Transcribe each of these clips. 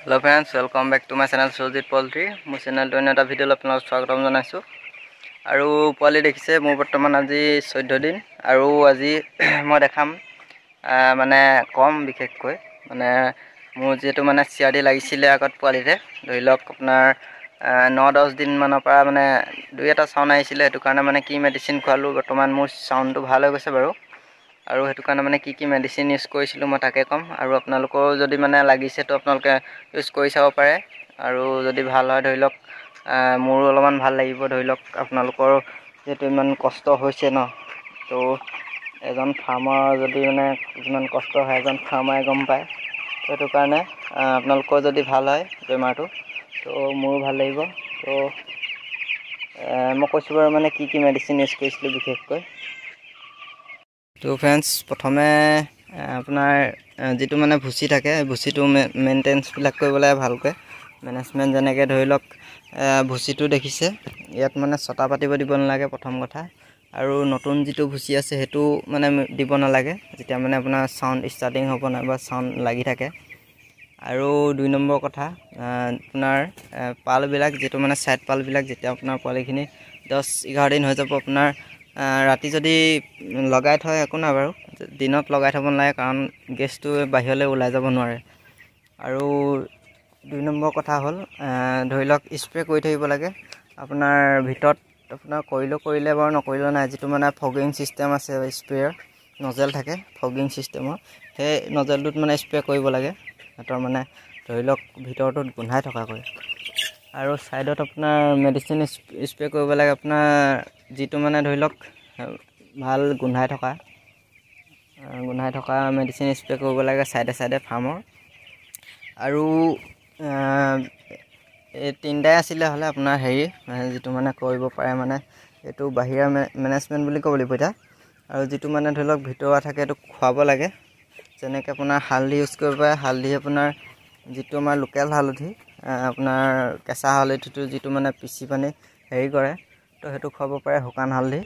Hello friends, welcome back to my channel Sojit Poultry. My channel to another video আপোনাক স্বাগতম জনাইছো আৰু পোৱালি দেখিছে মোৰ বৰ্তমান আজি 14 দিন আৰু আজি মই দেখাম মানে কম বিশেষকৈ মানে মোৰ যেটো মানে চিআৰডি লাগিছিলে আগত পোৱালিতে ধৰি লওক আপোনাৰ 9-10 দিন মানৰ পৰা মানে দুই এটা সাউন্ড আহিছিলে এটো কাৰণে মানে কি মেডিসিন খোৱালো বৰ্তমান মোৰ সাউন্ডটো ভাল হৈ গৈছে বাৰু আৰু হেতু কাৰণে মানে কি মেডিসিন ইউজ কৰিছিলো মই তাকে কম আৰু আপোনালোকৰ যদি মানে লাগিছে তো আপোনালোকে ইউজ কৰি চাব পাৰে আৰু যদি ভাল হয় ধৰি লওক মোৰ অলপমান ভাল লাগিব ধৰি লওক আপোনালোকৰ যেটো ইমান কষ্ট হৈছে ন তো এজন ফাৰ্মাৰ যদি মানে ইমান কষ্ট হয় এজন ফাৰ্মাৰে গম পায় হেতু কাৰণে আপোনালোকৰ যদি ভাল হয় বেমাৰটো তো মোৰ ভাল লাগিব তো মই কৈছো বাৰু মানে কি মেডিসিন ইউজ কৰিছিলো বিশেষকৈ তো फ्रेंड्स প্ৰথমে আপোনাৰ যেটো মানে ভুচি থাকে ভুচিটো মেইনটেনেন্স বিলাক কৰিব লাগে ভালকৈ মেনেজমেন্ট জনেকে ধৰি লওক ভুচিটো দেখিছে ইয়াত মানে ছটা পাতিব দিব নালাগে প্ৰথম কথা আৰু নতুন যেটো ভুচি আছে হেতু মানে দিব নালাগে যেতিয়া মানে আপোনাৰ সাউন্ড ষ্টাৰ্টিং হ'ব না বা সাউন্ড লাগি থাকে আৰু দুই নম্বৰ কথা আপোনাৰ পাল বিলাক যেটো মানে সাইড পাল বিলাক যেতিয়া আপোনাৰ পোৱালিখিনি 10-11 দিন হৈ যাব আপোনাৰ ৰাতি যদি লগাই থয় একো না বাৰু দিনত লগাই থব নালাগে কাৰণ গেছটো বাহিৰলৈ ওলাই যাব নোৱাৰে আৰু দুই নম্বৰ কথা হল ধৰি লওক স্প্ৰে কৰি থাকিব লাগে আপোনাৰ ভিতৰত আপোনাৰ কৰিলে বাৰু নকৰিলে নাই যেটো মানে ফগিং সিস্টেম আছে স্প্ৰেৰ নজেল থাকে ফগিং সিস্টেমৰ হে নজেলটোত মানে স্প্ৰে কৰিব লাগে হেতৰ মানে ধৰি লওক ভিতৰটোত গুন্ধাই থকা কৰে আৰু সাইডত আপোনাৰ মেডিসিন স্প্ৰে কৰিব লাগে আপোনাৰ যেটো মানে ধৰি লওক ভাল গুন্ধাই থকা মেডিসিন স্প্ৰে কৰিব লাগে সাইডে ফাৰ্মৰ আৰু এই তিনটাই আছিল হলে আপোনাৰ হেৰি যেটো মানে কৰিব পাৰে মানে এটো বাহিৰা মেনেজমেন্ট বুলি ক'ব লাগিব এটা আৰু যেটো মানে ধৰি লওক ভিতৰুৱা থাকে এটো খুৱাব লাগে যেনেকৈ আপোনাৰ হালধি ইউজ কৰিব পাৰে হালধি আপোনাৰ যেটো আমাৰ লোকেল হালধি আপোনাৰ কেঁচা হালধিটো যেটো মানে পিচি পানি হেৰি কৰে তো হেতু খুৱাব পাৰে শুকান হালধি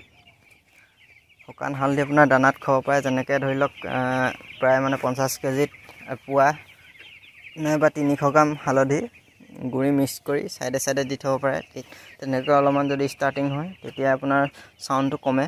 আপোনাৰ দানাত খাব পাৰে যেনেকৈ ধৰি লওক প্ৰায় মানে 50 কেজিত পুৱা নাইবা 300 গ্ৰাম হালধি গুৰি মিক্স কৰি সাইডে দি থব পাৰে তেনেকৈ অলপমান যদি ষ্টাৰ্টিং হয় তেতিয়া আপোনাৰ সাউন্ডটো কমে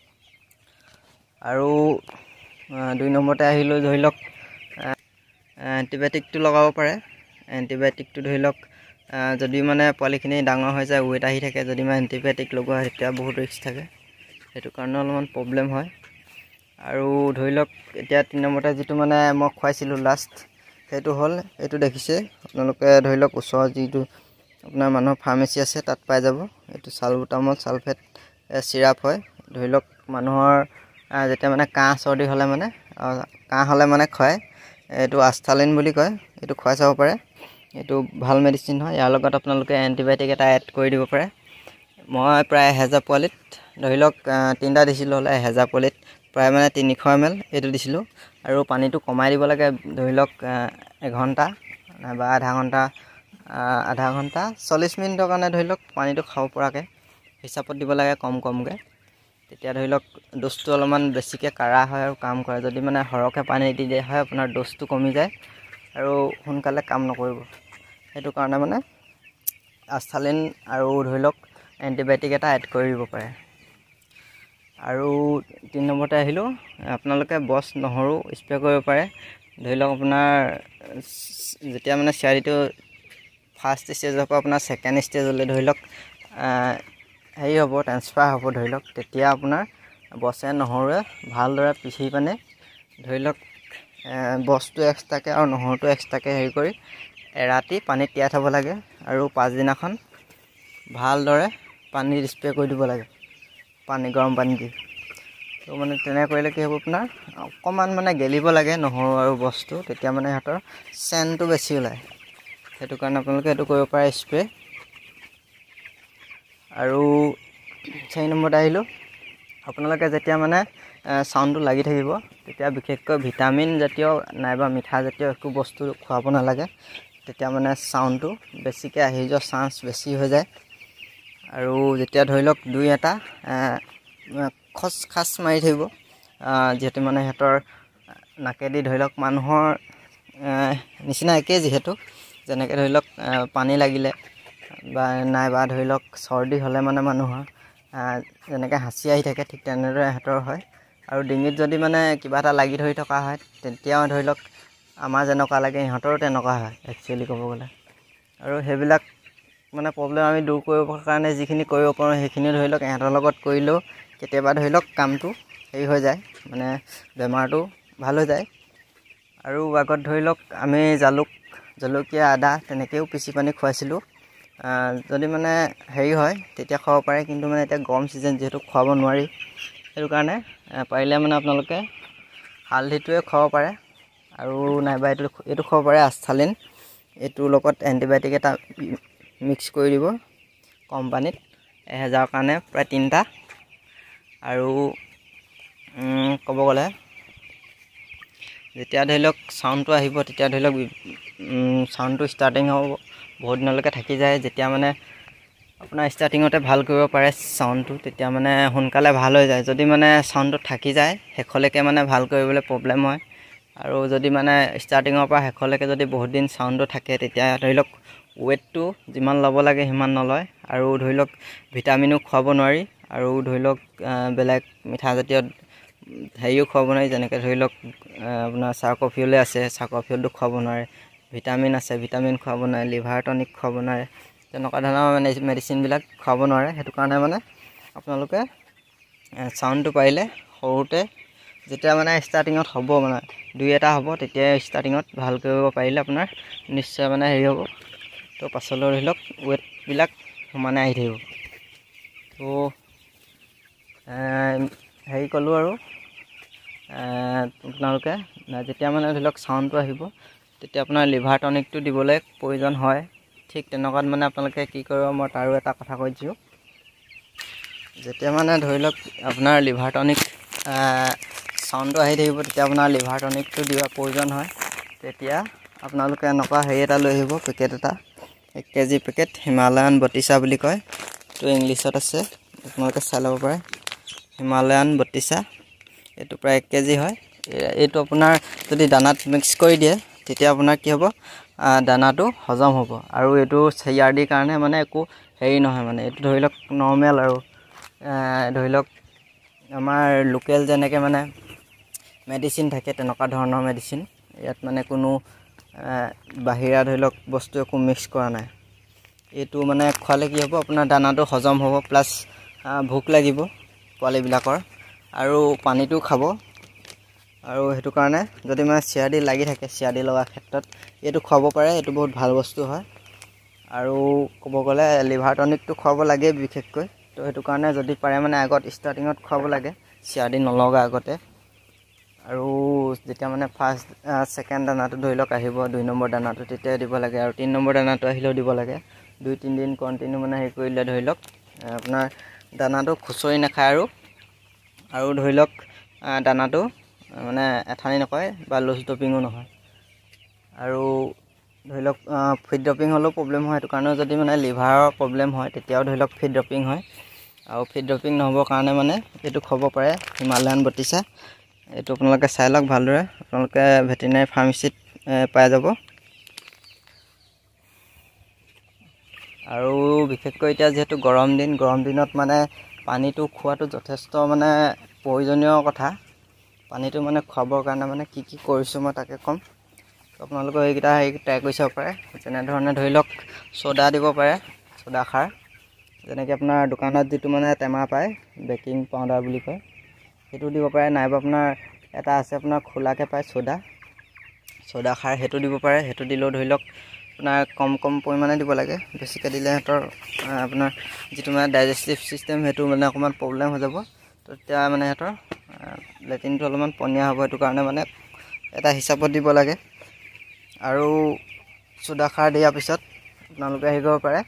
আৰু দুই নম্বৰতে আহিলো ধৰি লওক এন্টিবায়োটিকটো লগাব পাৰে এন্টিবায়োটিকটো ধৰি লওক যদি মানে পোৱালিখিনি ডাঙৰ হৈ যায় ওয়েট আহি থাকে যদি মানে এন্টিবায়োটিক লগোৱা হয় তেতিয়া বহুত ৰিস্ক থাকে হেতু কাৰণে অলপমান প্ৰবলেম হয় আৰু ধৰি লওক এতিয়া 3 নম্বৰতে যেটো মানে মই খুৱাইছিলো লাষ্ট হেতু হল এটো দেখিছে আপোনালোকে ধৰি লওক ওচৰ যেটো আপোনাৰ মানুহৰ ফাৰ্মেসি আছে তাত পাই যাব এটো সালবুটামল সালফেট সিৰাপ হয় ধৰি লওক মানুহৰ যেতিয়া মানে কাহ চৰ্দি হলে মানে খুৱাই এটো আস্থালিন বুলি কয় এটো খুৱাই চাব পাৰে এটো ভাল মেডিসিন হয় ইয়াৰ লগত আপোনালোকে এন্টিবায়োটিক এটা এড কৰি দিব পাৰে মই প্ৰায় 1000 পোৱালিত ধৰি লওক তিনটা দিছিলো হলে 1000 পোৱালিত প্ৰায় মানে 300 ml এটো দিছিলো আৰু পানীটো কমাই দিব লাগে ধৰি লওক 1 ঘন্টা বা আধা ঘন্টা 40 মিনিটৰ কাৰণে ধৰি লওক পানীটো খাব পৰাকে হিচাপত দিব লাগে কমকে তেতিয়া ধৰি লওক ডোজটো অলপমান বেছিকে কাৰা হয় আৰু কাম কৰে যদি মানে হৰকে পানী দি দিয়া হয় আপোনাৰ ডোজটো কমি যায় আৰু সোনকালে কাম নকৰিব হেতু কাৰণে মানে আস্থালিন আৰু ধৰি লওক এন্টিবায়োটিক এটা এড কৰি দিব পাৰে আৰু 3 নম্বৰতে আহিলো আপোনালোকে বস নহৰু স্প্ৰে কৰিব পাৰে ধৰি লওক আপোনাৰ যেতিয়া মানে চিআৰডিটো ফাৰ্স্ট ষ্টেজৰ পৰা আপোনাৰ সেকেন্ড ষ্টেজলৈ ধৰি লওক হেৰি হ'ব ট্ৰান্সফাৰ হ'ব ধৰি লওক তেতিয়া আপোনাৰ বসে নহৰুৱে ভালদৰে পিচি পানে ধৰি লওক বসটো এক্সট্ৰাকে আৰু নহৰুটো এক্সট্ৰাকে হেৰি কৰি এৰাতি পানীত তিয়াই থব লাগে আৰু পাছদিনাখন ভালদৰে পানী স্প্ৰে কৰি দিব লাগে গৰম পানী দি তো মানে তেনে কৰিলে কি হ'ব আপোনাৰ অকমান মানে গেলিব লাগে নহৰু আৰু বস্তু তেতিয়া মানে হাতৰ সেন্টটো বেছি ওলায় হেতু কাৰণে আপোনালোকে এটো কৰিব পাৰে স্প্ৰে আৰু 4 নম্বৰতে আহিলো আপোনালোকে যেতিয়া মানে সাউন্ডটো লাগি থাকিব তেতিয়া বিশেষকৈ ভিটামিন জাতীয় নাইবা মিঠা জাতীয় একো বস্তু খুৱাব নালাগে তেতিয়া মানে সাউন্ডটো বেছিকে আহি যোৱা চান্স বেছি হৈ যায় আৰু যেতিয়া ধৰি লওক দুই এটা খাস মাৰি থাকিব যেহেতু মানে হেতৰ নাকেদি ধৰি লওক মানুহৰ নিচিনা একে যেহেতু যেনেকৈ ধৰি লওক পানী লাগিলে বা নাইবা ধৰি লওক চৰ্দি হ'লে মানে মানুহৰ যেনেকৈ হাঁচি আহি থাকে ঠিক তেনেদৰে ইহঁতৰ হয়। আৰু ডিঙিত যদি মানে কিবা এটা লাগি ধৰি থকা হয় তেতিয়াও ধৰি লওক আমাৰ যেনেকুৱা লাগে ইহঁতৰো তেনেকুৱা হয় একচুৱেলি ক'ব গ'লে। আৰু সেইবিলাক মানে প্ৰব্লেম আমি দূৰ কৰিবৰ কাৰণে যিখিনি কৰিব পাৰোঁ সেইখিনি ধৰি লওক ইহঁতৰ লগত কৰিলেও কেতিয়াবা ধৰি লওক কামটো হেৰি হৈ যায়, মানে বেমাৰটো ভাল হৈ যায়। আৰু আগত ধৰি লওক আমি জলকীয়া আদা তেনেকৈও পিচি পানী খুৱাইছিলোঁ। যদি মানে হেৰি হয় তেতিয়া খুৱাব পাৰে, কিন্তু মানে এতিয়া গৰম ছিজন যিহেতু খুৱাব নোৱাৰি, সেইটো কাৰণে পাৰিলে মানে আপোনালোকে হালধিটোৱে খুৱাব পাৰে আৰু নাইবা এইটো খুৱাব পাৰে আস্থালিন। এইটোৰ লগত এণ্টিবায়'টিক এটা মিক্স কৰি দিব কম পানীত, 1000 কাৰণে প্ৰায় 3টা। আৰু ক'ব গ'লে যেতিয়া ধৰি লওক চাউণ্ডটো আহিব তেতিয়া ধৰি লওক চাউণ্ডটো ষ্টাৰ্টিং হ'ব, বহুত দিনলৈকে থাকি যায়। যেতিয়া মানে আপোনাৰ ষ্টাৰ্টিঙতে ভাল কৰিব পাৰে চাউণ্ডটো, তেতিয়া মানে সোনকালে ভাল হৈ যায়। যদি মানে চাউণ্ডটো থাকি যায় শেষলৈকে মানে ভাল কৰিবলৈ প্ৰব্লেম হয়। আৰু যদি মানে ষ্টাৰ্টিঙৰ পৰা শেষলৈকে যদি বহুত দিন চাউণ্ডটো থাকে তেতিয়া ধৰি লওক ৱেটটো যিমান ল'ব লাগে সিমান নলয়। আৰু ধৰি লওক ভিটামিনো খুৱাব নোৱাৰি, আৰু ধৰি লওক বেলেগ মিঠাজাতীয় হেৰিও খুৱাব নোৱাৰি। যেনেকৈ ধৰি লওক আপোনাৰ চাৰ্কফিউলে আছে, চাৰ্কফিউলটো খুৱাব নোৱাৰে। ভিটামিন আছে, ভিটামিন খুৱাব নোৱাৰে। লিভাৰ টনিক খুৱাব নোৱাৰে, তেনেকুৱা ধৰণৰ মানে মেডিচিনবিলাক খুৱাব নোৱাৰে। সেইটো কাৰণে মানে আপোনালোকে চাউণ্ডটো পাৰিলে সৰুতে যেতিয়া মানে ষ্টাৰ্টিঙত হ'ব, মানে 2-এটা হ'ব, তেতিয়াই ষ্টাৰ্টিঙত ভাল কৰিব পাৰিলে আপোনাৰ নিশ্চয় মানে হেৰি হ'ব। তো পাছলৈ ধৰি লওক ৱেটবিলাক সমানে আহি থাকিব। তো হেৰি ক'লোঁ আৰু আপোনালোকে যেতিয়া মানে ধৰি লওক চাউণ্ডটো আহিব তেতিয়া আপোনাৰ লিভাৰ টনিকটো দিবলৈ প্ৰয়োজন হয়। ঠিক তেনেকুৱাত মানে আপোনালোকে কি কৰিব, মই তাৰো এটা কথা কৈ দিছোঁ। যেতিয়া মানে ধৰি লওক আপোনাৰ লিভাৰ টনিক চাউণ্ডটো আহি থাকিব তেতিয়া আপোনাৰ লিভাৰ টনিকটো দিয়াৰ প্ৰয়োজন হয়। তেতিয়া আপোনালোকে এনেকুৱা হেৰি এটা লৈ আহিব, পেকেট এটা, 1 কেজি পেকেট, হিমালয়ান বটিছা বুলি কয়। তো ইংলিছত আছে, আপোনালোকে চাই ল'ব পাৰে, হিমালয়ান বটিছা। এইটো প্ৰায় 1 কেজি হয়। এইটো আপোনাৰ যদি দানাত মিক্স কৰি দিয়ে তেতিয়া আপোনাৰ কি হ'ব, দানাটো হজম হ'ব। আৰু এইটো CRDৰ কাৰণে মানে একো হেৰি নহয়, মানে এইটো ধৰি লওক নৰ্মেল। আৰু ধৰি লওক আমাৰ লোকেল যেনেকৈ মানে মেডিচিন থাকে তেনেকুৱা ধৰণৰ মেডিচিন। ইয়াত মানে কোনো বাহিৰা ধৰি লওক বস্তু একো মিক্স কৰা নাই। এইটো মানে খোৱালে কি হ'ব, আপোনাৰ দানাটো হজম হ'ব, প্লাছ ভোক লাগিব পোৱালিবিলাকৰ, আৰু পানীটো খাব। আৰু সেইটো কাৰণে যদি মানে CRD লাগি থাকে, CRD লগাৰ ক্ষেত্ৰত এইটো খুৱাব পাৰে। এইটো বহুত ভাল বস্তু হয়। আৰু ক'ব গ'লে লিভাৰ টনিকটো খুৱাব লাগে বিশেষকৈ। তো সেইটো কাৰণে যদি পাৰে মানে আগত ষ্টাৰ্টিঙত খুৱাব লাগে, CRD নলগা আগতে। আৰু যেতিয়া মানে ফাৰ্ষ্ট ছেকেণ্ড দানাটো ধৰি লওক আহিব, 2 নম্বৰ দানাটো, তেতিয়া দিব লাগে। আৰু 3 নম্বৰ দানাটো আহিলেও দিব লাগে। 2-3 দিন কণ্টিনিউ মানে হেৰি কৰিলে ধৰি লওক আপোনাৰ দানাটো খুচৰি নাখায়, আৰু ধৰি লওক দানাটো মানে এঠানি নকৰে বা লুজ ডপিঙো নহয়। আৰু ধৰি লওক ফিড ড্ৰপিং হ'লেও প্ৰব্লেম হয়। সেইটো কাৰণেও যদি মানে লিভাৰৰ প্ৰব্লেম হয় তেতিয়াও ধৰি লওক ফিড ড্ৰপিং হয়। আৰু ফিড ড্ৰপিং নহ'বৰ কাৰণে মানে এইটো খুৱাব পাৰে, হিমালয়ান বটিছা। এইটো আপোনালোকে চাই লওক ভালদৰে, আপোনালোকে ভেটেৰিনেৰী ফাৰ্মাচীত পাই যাব। আৰু বিশেষকৈ এতিয়া যিহেতু গৰম দিনত মানে পানীটো খোৱাটো যথেষ্ট মানে প্ৰয়োজনীয় কথা। পানীটো মানে খুৱাবৰ কাৰণে মানে কি কৰিছোঁ মই তাকে ক'ম। আপোনালোকে এইকেইটা ট্ৰাই কৰি চাব পাৰে। যেনেধৰণে ধৰি লওক চ'দা দিব পাৰে, চ'দা খাৰ, যেনেকৈ আপোনাৰ দোকানত যিটো মানে টেমা পায়, বেকিং পাউডাৰ বুলি কয়, সেইটো দিব পাৰে। নাইবা আপোনাৰ এটা আছে আপোনাৰ খোলাকৈ পায় চ'দা খাৰ, সেইটো দিব পাৰে। সেইটো দিলেও ধৰি লওক আপোনাৰ কম পৰিমাণে দিব লাগে। বেছিকৈ দিলে সিহঁতৰ আপোনাৰ যিটো মানে ডাইজেষ্টিভ ছিষ্টেম সেইটো মানে অকণমান প্ৰব্লেম হৈ যাব। তো তেতিয়া মানে সিহঁতৰ লেট্ৰিনটো অলপমান পনীয়া হ'ব। সেইটো কাৰণে মানে এটা হিচাপত দিব লাগে। আৰু চ'দা খাৰ দিয়াৰ পিছত আপোনালোকে হেৰি কৰিব পাৰে,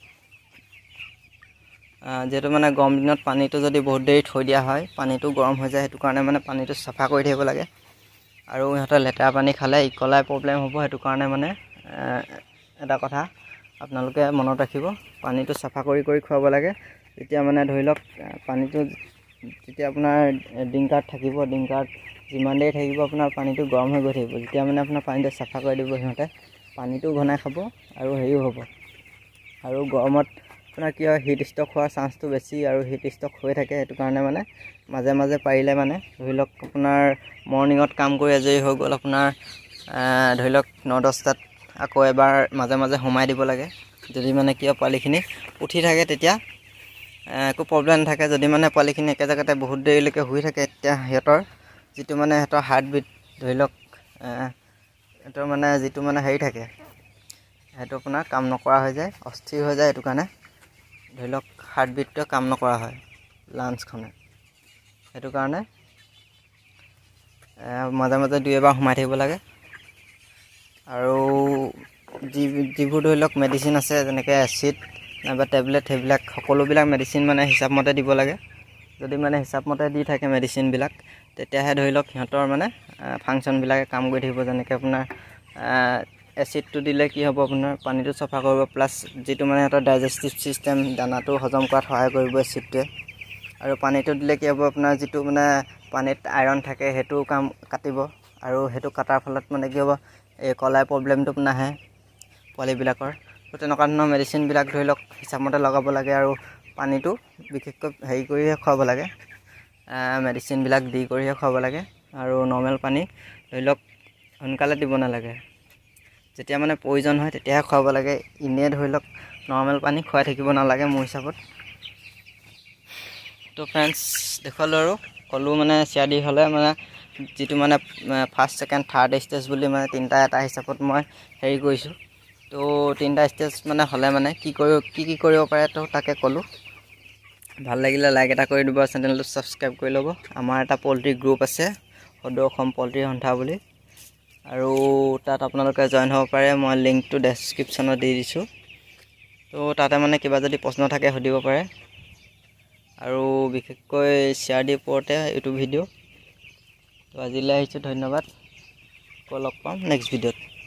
যিহেতু মানে গৰম দিনত পানীটো যদি বহুত দেৰি থৈ দিয়া হয় পানীটো গৰম হৈ যায়। সেইটো কাৰণে মানে পানীটো চাফা কৰি থাকিব লাগে। আৰু সিহঁতৰ লেতেৰা পানী খালে ইকলাই প্ৰব্লেম হ'ব। সেইটো কাৰণে মানে এটা কথা আপোনালোকে মনত ৰাখিব, পানীটো চাফা কৰি খুৱাব লাগে। তেতিয়া মানে ধৰি লওক পানীটো যেতিয়া আপোনাৰ ড্ৰিংকাৰত থাকিব, ড্ৰিংকাৰত যিমান দেৰি থাকিব আপোনাৰ পানীটো গৰম হৈ গৈ থাকিব। যেতিয়া মানে আপোনাৰ পানীটো চাফা কৰি দিব সিহঁতে, পানীটো ঘনাই খাব আৰু হেৰিও হ'ব। আৰু গৰমত আপোনাৰ কি হয় হিট ষ্ট্ৰক হোৱাৰ চান্সটো বেছি আৰু হিট ষ্ট্ৰক হৈ থাকে। সেইটো কাৰণে মানে মাজে মাজে পাৰিলে মানে ধৰি লওক আপোনাৰ মৰ্ণিঙত কাম কৰি আজৰি হৈ গ'ল আপোনাৰ ধৰি লওক 9-10টাত আকৌ এবাৰ মাজে মাজে সোমাই দিব লাগে। যদি মানে কি হয় পোৱালিখিনি উঠি থাকে তেতিয়া একো প্ৰব্লেম নাথাকে। যদি মানে পোৱালিখিনি একে জেগাতে বহুত দেৰিলৈকে শুই থাকে তেতিয়া সিহঁতৰ যিটো মানে সিহঁতৰ হাৰ্টবিট ধৰি লওক সিহঁতৰ মানে যিটো মানে হেৰি থাকে সেইটো আপোনাৰ কাম নকৰা হৈ যায়, অস্থিৰ হৈ যায়। সেইটো কাৰণে ধৰি লওক হাৰ্টবিটটোৱে কাম নকৰা হয় লাঞ্চখনে। সেইটো কাৰণে মাজে মাজে 2-এবাৰ সোমাই থাকিব লাগে। আৰু যিবোৰ ধৰি লওক মেডিচিন আছে যেনেকৈ এচিড নাইবা টেবলেট সেইবিলাক সকলোবিলাক মেডিচিন মানে হিচাপমতে দিব লাগে। যদি মানে হিচাপমতে দি থাকে মেডিচিনবিলাক তেতিয়াহে ধৰি লওক সিহঁতৰ মানে ফাংচনবিলাকে কাম কৰি থাকিব। যেনেকৈ আপোনাৰ এচিডটো দিলে কি হ'ব আপোনাৰ পানীটো চফা কৰিব, প্লাছ যিটো মানে সিহঁতৰ ডাইজেষ্টিভ ছিষ্টেম দানাটো হজম কৰাত সহায় কৰিব এচিডটোৱে। আৰু পানীটো দিলে কি হ'ব আপোনাৰ যিটো মানে পানীত আইৰণ থাকে সেইটো কাম কাটিব। আৰু সেইটো কটাৰ ফলত মানে কি হ'ব এই কলাই প্ৰব্লেমটো নাহে পোৱালিবিলাকৰ। তো তেনেকুৱা ধৰণৰ মেডিচিনবিলাক ধৰি লওক হিচাপমতে লগাব লাগে। আৰু পানীটো বিশেষকৈ হেৰি কৰিহে খুৱাব লাগে, মেডিচিনবিলাক দি কৰিহে খুৱাব লাগে। আৰু নৰ্মেল পানী ধৰি লওক সোনকালে দিব নালাগে, যেতিয়া মানে প্ৰয়োজন হয় তেতিয়াহে খুৱাব লাগে। এনেই ধৰি লওক নৰ্মেল পানী খুৱাই থাকিব নালাগে মোৰ হিচাপত। তো ফ্ৰেণ্ডছ দেখুৱালোঁ আৰু ক'লোঁ মানে চিয়াদি হ'লে মানে যিটো মানে ফাৰ্ষ্ট, ছেকেণ্ড, থাৰ্ড ষ্টেজ বুলি মানে তিনিটা এটা হিচাপত মই হেৰি কৰিছোঁ। তো 3টা ষ্টেজ মানে হ'লে মানে কি কৰিব পাৰে তো তাকে ক'লোঁ। ভাল লাগিলে লাইক এটা কৰি দিব, চেনেলটো ছাবস্ক্ৰাইব কৰি ল'ব। আমাৰ এটা পল্ট্ৰি গ্ৰুপ আছে সদৌ অসম পল্ট্ৰি সন্থা বুলি, আৰু তাত আপোনালোকে জইন হ'ব পাৰে। মই লিংকটো ডেছক্ৰিপশ্যনত দি দিছোঁ। তো তাতে মানে কিবা যদি প্ৰশ্ন থাকে সুধিব পাৰে। আৰু বিশেষকৈ চিয়াৰডিৰ ওপৰতে ইউটিউব ভিডিঅ'। তো আজিলৈ আহিছোঁ, ধন্যবাদ। আকৌ লগ পাম নেক্সট ভিডিঅ'ত।